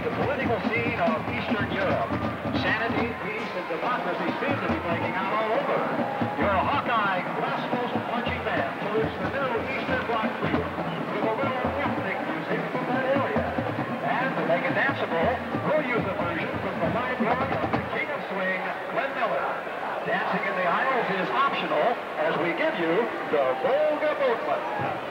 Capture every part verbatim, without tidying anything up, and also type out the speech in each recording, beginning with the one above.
the political scene of Eastern Europe. Sanity, peace, and democracy seem to be breaking out all over. Your Hawkeye glass-most punching band salutes the new Eastern Bloc Trio with a little ethnic music from that area. And to make it danceable, we'll use a version from the library of the King of Swing, Glenn Miller. Dancing in the aisles is optional as we give you the Volga Boatman.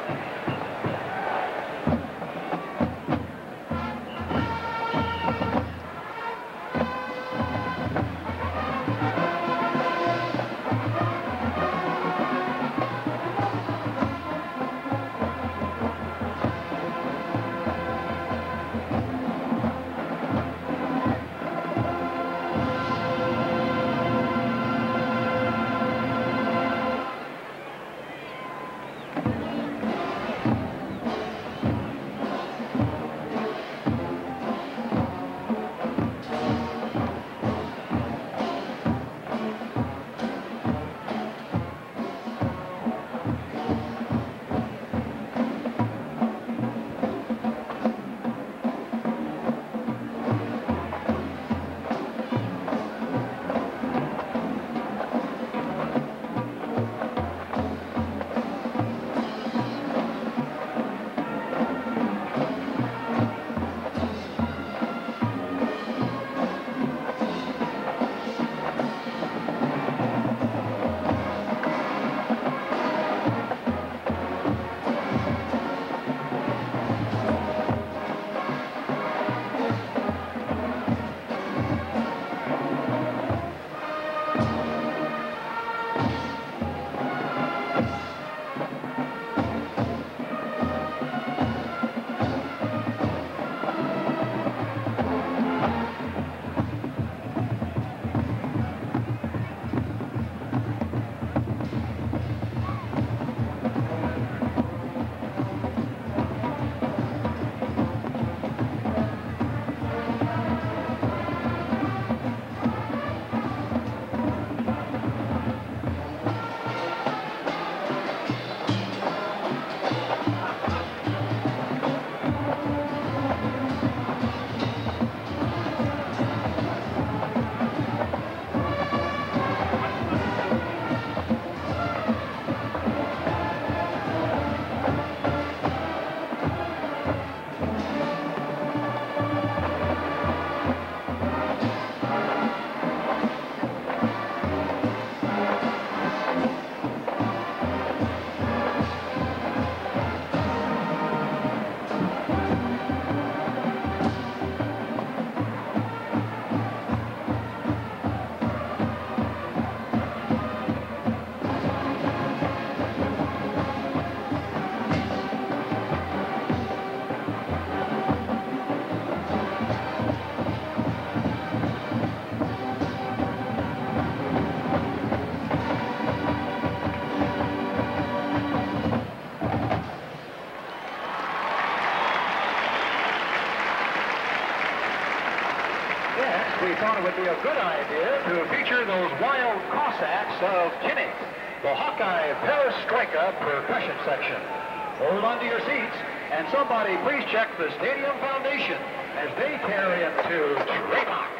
We thought it would be a good idea to feature those wild Cossacks of Kinnick, the Hawkeye Perestroika percussion section. Hold on to your seats, and somebody please check the stadium foundation as they tear into Trademark.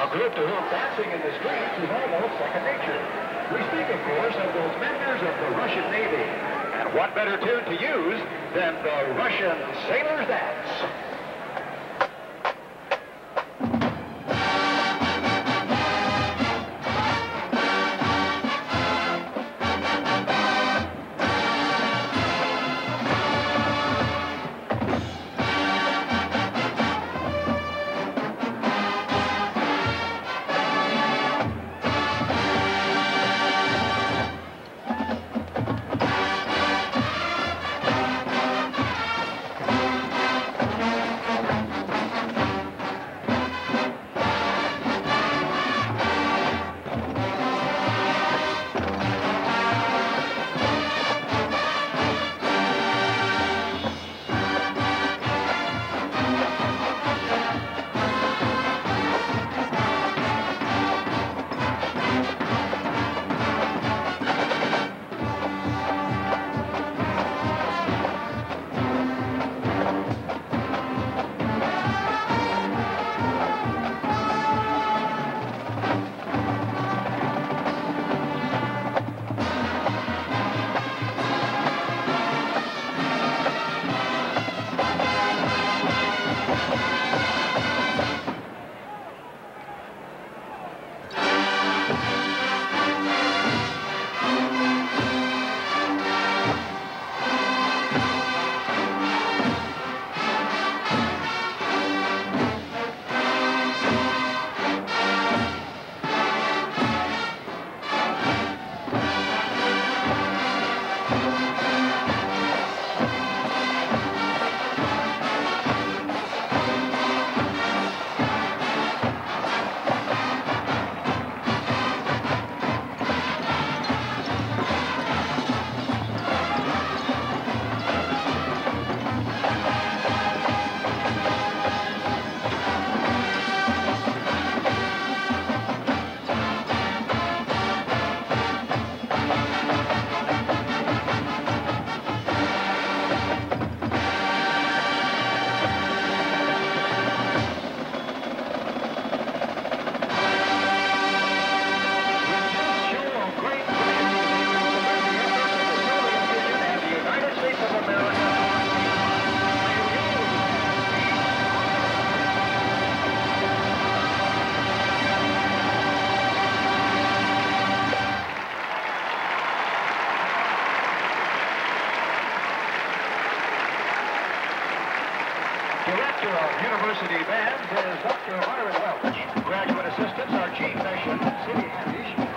A group to whom dancing in the streets is almost second nature. We speak, of course, of those members of the Russian Navy. And what better tune to use than the Russian Sailor's Dance? Director of University Bands is Doctor Myron Welch. Graduate assistants are Gene Mission, City Handish,